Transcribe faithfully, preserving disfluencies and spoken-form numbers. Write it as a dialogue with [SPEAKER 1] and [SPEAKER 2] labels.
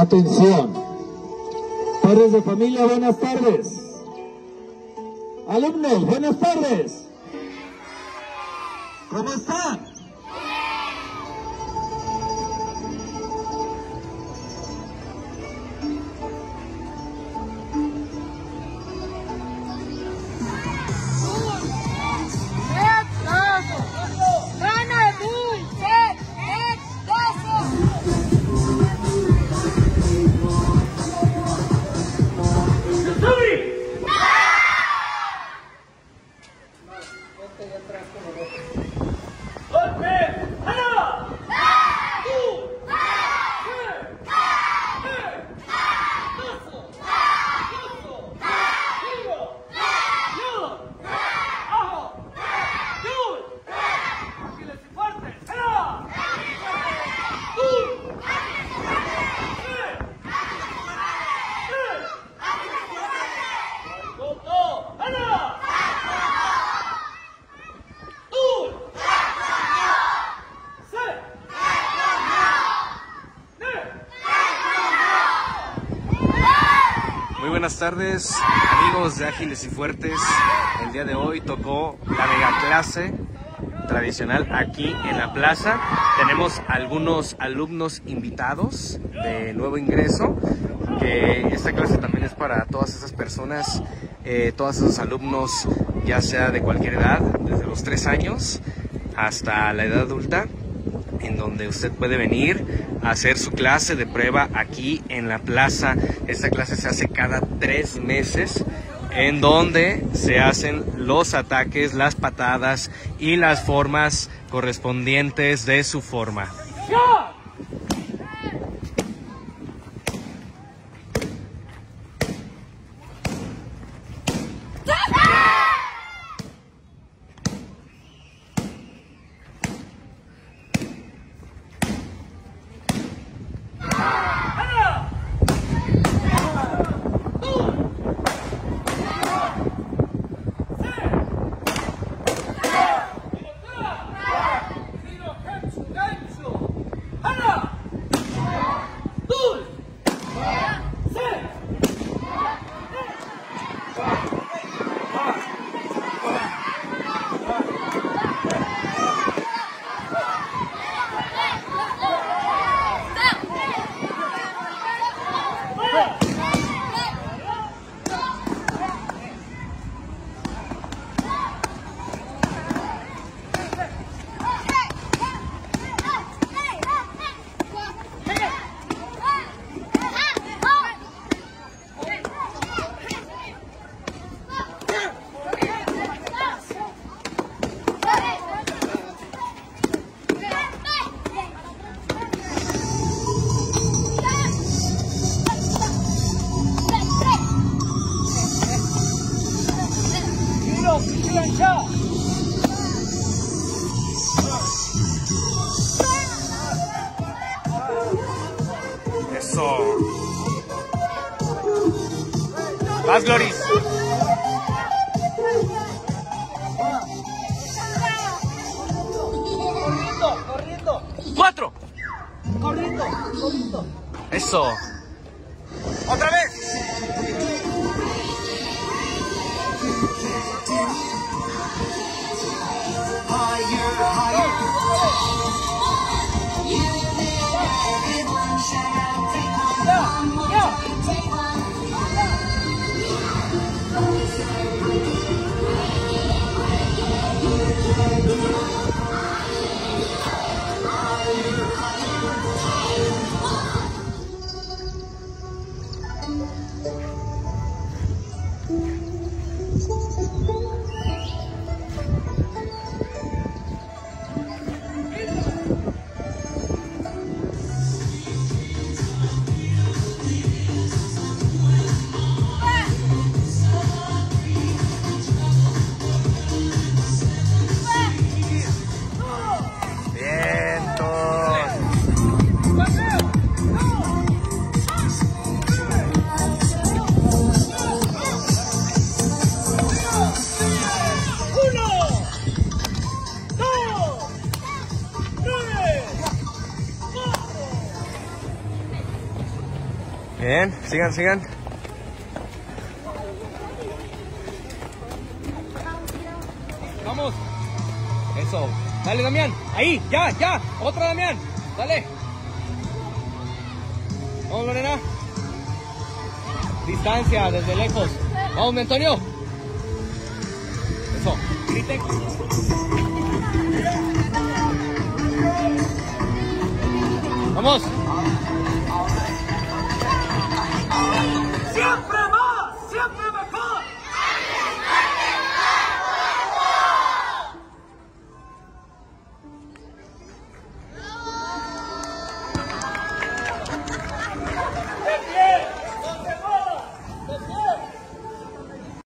[SPEAKER 1] Atención. Padres de familia, buenas tardes. Alumnos, buenas tardes. ¿Cómo están?
[SPEAKER 2] Buenas tardes, amigos de Ágiles y Fuertes. El día de hoy tocó la mega clase tradicional aquí en la plaza. Tenemos algunos alumnos invitados de nuevo ingreso, que esta clase también es para todas esas personas, eh, todos esos alumnos, ya sea de cualquier edad, desde los tres años hasta la edad adulta, en donde usted puede venir a hacer su clase de prueba aquí en la plaza. Esta clase se hace cada tres meses, en donde se hacen los ataques, las patadas y las formas correspondientes de su forma. Eso. Más, Gloris.
[SPEAKER 3] Corriendo, corriendo.
[SPEAKER 2] Cuatro.
[SPEAKER 3] Corriendo, corriendo.
[SPEAKER 2] Eso. Otra vez. Bien, sigan, sigan.
[SPEAKER 3] Vamos. Eso. Dale, Damián. Ahí, ya, ya. Otra, Damián. Dale. Vamos, Lorena. Distancia, desde lejos. Vamos, mi Antonio. Eso. Griten. Vamos.